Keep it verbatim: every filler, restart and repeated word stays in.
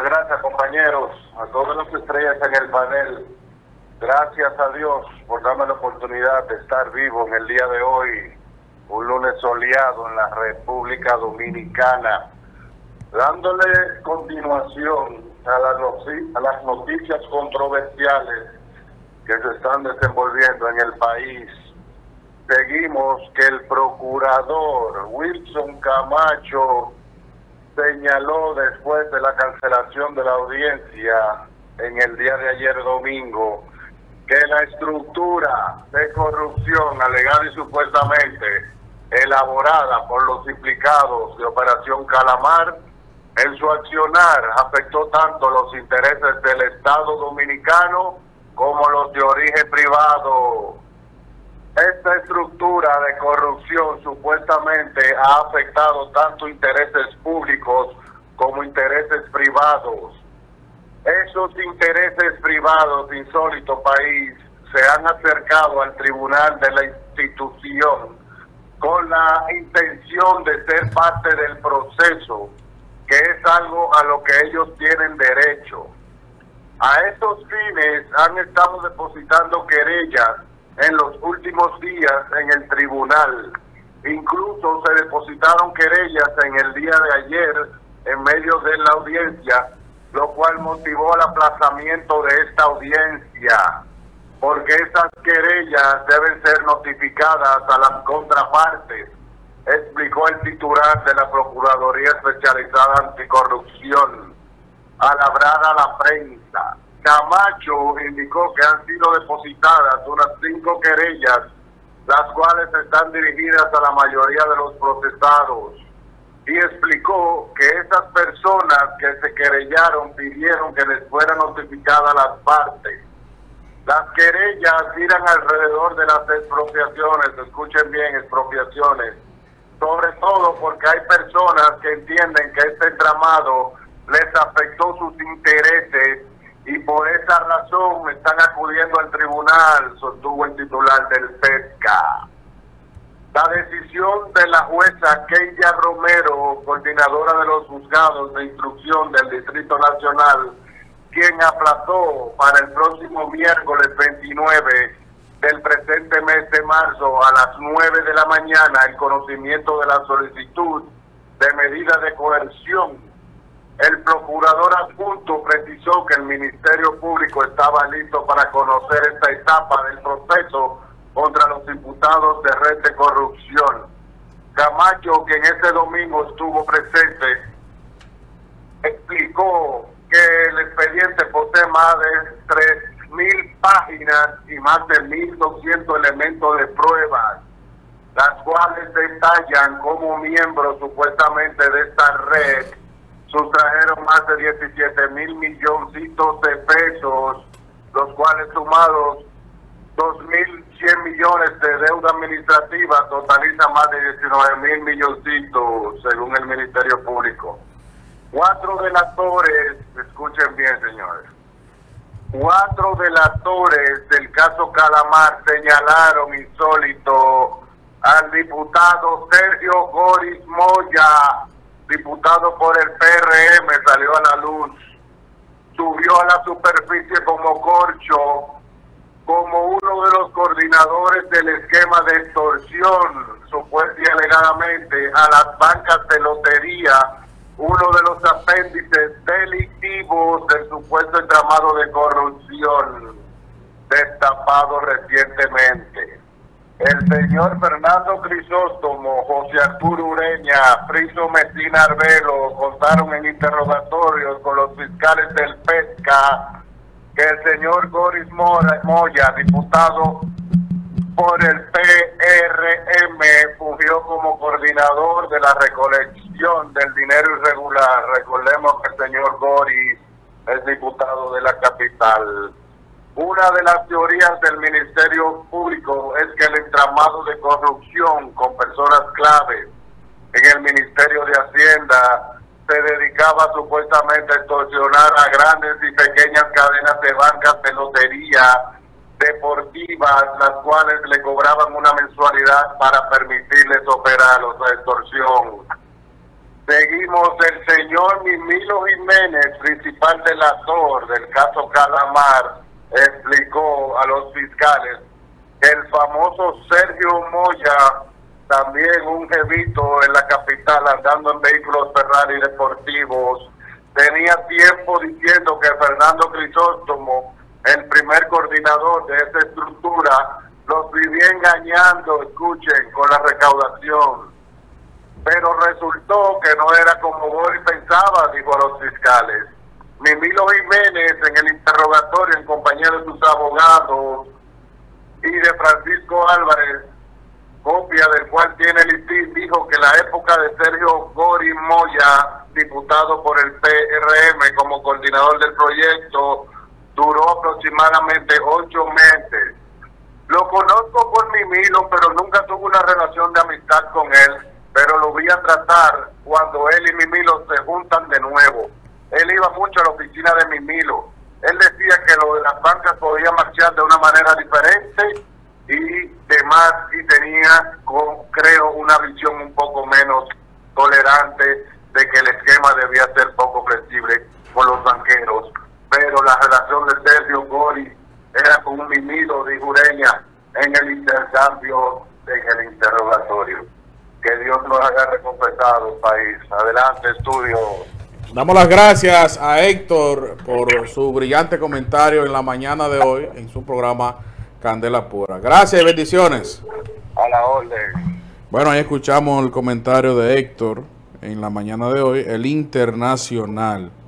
Muchas gracias, compañeros, a todas las estrellas en el panel. Gracias a Dios por darme la oportunidad de estar vivo en el día de hoy, un lunes soleado en la República Dominicana, dándole continuación a las, a las noticias controversiales que se están desenvolviendo en el país. Seguimos que el procurador Wilson Camacho señaló después de la cancelación de la audiencia en el día de ayer domingo que la estructura de corrupción alegada y supuestamente elaborada por los implicados de Operación Calamar en su accionar afectó tanto los intereses del Estado Dominicano como los de origen privado. Esta estructura de corrupción supuestamente ha afectado tanto intereses públicos como intereses privados. Esos intereses privados, insólito país, se han acercado al tribunal de la institución con la intención de ser parte del proceso, que es algo a lo que ellos tienen derecho. A estos fines han estado depositando querellas en los últimos días en el tribunal. Incluso se depositaron querellas en el día de ayer en medio de la audiencia, lo cual motivó el aplazamiento de esta audiencia, porque esas querellas deben ser notificadas a las contrapartes, explicó el titular de la Procuraduría Especializada Anticorrupción, al hablar a la prensa. Camacho indicó que han sido depositadas unas cinco querellas, las cuales están dirigidas a la mayoría de los procesados, y explicó que esas personas que se querellaron pidieron que les fueran notificadas las partes. Las querellas giran alrededor de las expropiaciones, escuchen bien, expropiaciones, sobre todo porque hay personas que entienden que este entramado les afectó sus intereses y por esa razón están acudiendo al tribunal, sostuvo el titular del PESCA. La decisión de la jueza Keila Romero, coordinadora de los juzgados de instrucción del Distrito Nacional, quien aplazó para el próximo miércoles veintinueve del presente mes de marzo a las nueve de la mañana el conocimiento de la solicitud de medida de coerción. El procurador adjunto precisó que el Ministerio Público estaba listo para conocer esta etapa del proceso contra los imputados de red de corrupción. Camacho, quien ese domingo estuvo presente, explicó que el expediente posee más de tres mil páginas y más de mil doscientos elementos de pruebas, las cuales detallan cómo miembros supuestamente de esta red sustrajeron más de diecisiete mil milloncitos de pesos, los cuales sumados dos mil cien millones de deuda administrativa totalizan más de diecinueve mil milloncitos, según el Ministerio Público. Cuatro delatores, escuchen bien señores, cuatro delatores del caso Calamar señalaron insólito al diputado Sergio Goris Moya, diputado por el P R M, salió a la luz, subió a la superficie como corcho, como uno de los coordinadores del esquema de extorsión, supuesta y alegadamente, a las bancas de lotería, uno de los apéndices delictivos del supuesto entramado de corrupción destapado recientemente. El señor Fernando Crisóstomo, José Arturo Ureña, Friso Mesina Arbelo contaron en interrogatorios con los fiscales del PESCA que el señor Goris Moya, diputado por el P R M, fungió como coordinador de la recolección del dinero irregular. Recordemos que el señor Goris es diputado de la capital. Una de las teorías del Ministerio Público es que el entramado de corrupción con personas claves en el Ministerio de Hacienda se dedicaba supuestamente a extorsionar a grandes y pequeñas cadenas de bancas de lotería deportivas, las cuales le cobraban una mensualidad para permitirles operar, o sea, extorsión. Seguimos, el señor Mimilo Jiménez, principal delator del caso Calamar, explicó a los fiscales que el famoso Sergio Moya, también un jevito en la capital andando en vehículos Ferrari deportivos, tenía tiempo diciendo que Fernando Crisóstomo, el primer coordinador de esa estructura, los vivía engañando, escuchen, con la recaudación. Pero resultó que no era como Boris pensaba, dijo a los fiscales. Mimilo Jiménez, en el interrogatorio en compañía de sus abogados y de Francisco Álvarez, copia del cual tiene el I T I, dijo que la época de Sergio Gori Moya, diputado por el P R M como coordinador del proyecto, duró aproximadamente ocho meses. Lo conozco por Mimilo, pero nunca tuve una relación de amistad con él, pero lo vi a tratar cuando él y Mimilo se juntan de nuevo. Él iba mucho a la oficina de Mimilo. Él decía que lo de las bancas podía marchar de una manera diferente y demás, y tenía, con, creo, una visión un poco menos tolerante de que el esquema debía ser poco flexible con los banqueros. Pero la relación de Sergio Gori era con un Mimilo de Jureña en el intercambio, en el interrogatorio. Que Dios nos haya recompensado, país. Adelante, estudio. Damos las gracias a Héctor por su brillante comentario en la mañana de hoy en su programa Candela Pura. Gracias y bendiciones. A la orden. Bueno, ahí escuchamos el comentario de Héctor en la mañana de hoy, el internacional.